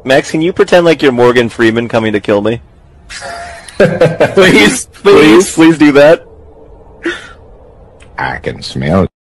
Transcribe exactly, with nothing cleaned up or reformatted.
Max, can you pretend like you're Morgan Freeman coming to kill me? Please, Please, please do that. I can smell